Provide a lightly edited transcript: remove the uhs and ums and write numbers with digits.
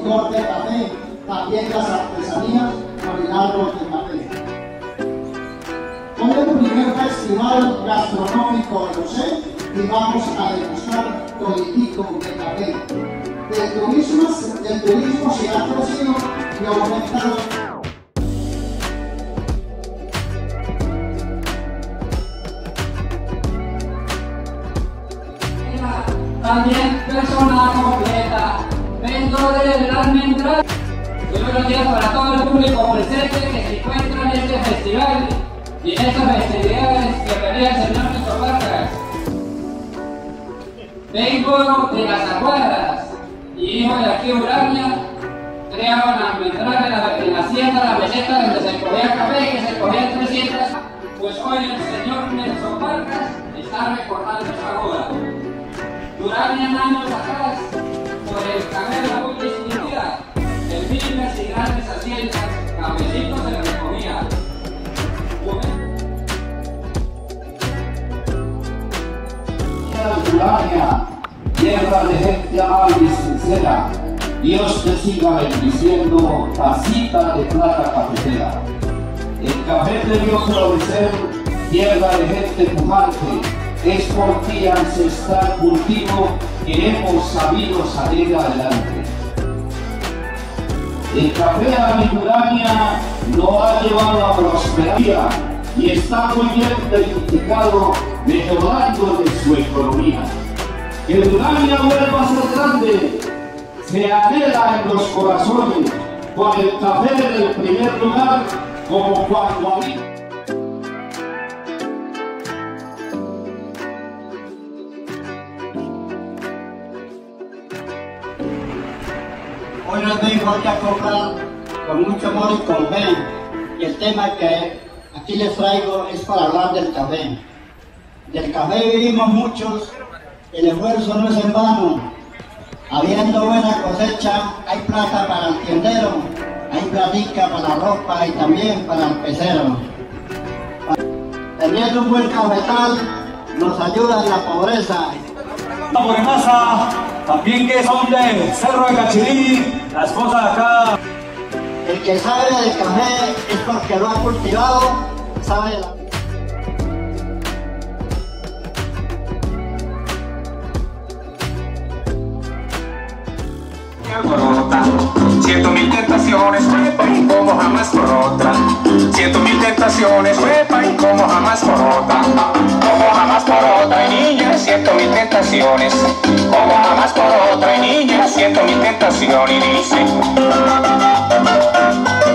licor de café, también las artesanías con el árbol de café. Hoy es el primer festival gastronómico de José y vamos a degustar tolitico de café. Del turismo se ha crecido y aumentado. También persona completa, vendedores de las almendras. Muy buenos días para todo el público presente que se encuentra en este festival y en estas festividades que venía el señor Néstor Vargas. Vengo de las Aguadas y hijo de aquí Urania, creaban almendras en la hacienda, la meseta donde se cogía café, que se cogían 300. Pues hoy el señor Néstor Vargas está recordando esta boda. Duraban años atrás, por el café de la muy distinguida, en firmes y grandes haciendas, cafecitos se le recogía. Durania, tierra de gente amable y sincera, Dios te siga bendiciendo, tacita de plata cafetera. El café te vio florecer, tierra de gente pujante, es por ti ancestral cultivo que hemos sabido salir adelante. El café a mi Durania lo ha llevado a prosperar y está muy bien identificado, mejorando de su economía. Que Durania vuelva a ser grande, se anhela en los corazones, con el café en el primer lugar, como cuando había. Hoy les vengo aquí a comprar con mucho amor y con fe. Y el tema que aquí les traigo es para hablar del café. Del café vivimos muchos, el esfuerzo no es en vano. Habiendo buena cosecha, hay plata para el tiendero, hay platica para la ropa y también para el pecero. Teniendo un buen cafetal, nos ayuda en la pobreza. Buenaza, también que son de Cerro de Cachirí, la esposa de acá. El que sabe del café es porque lo ha cultivado, sabe de la... Alborota, 100.000 tentaciones, huepa y como jamás por otra. 100.000 tentaciones, huepa y como jamás por otra. Como jamás por otra, y niña, 100.000 tentaciones. Como jamás por otra, y niña, 100.000 tentaciones. Y dice...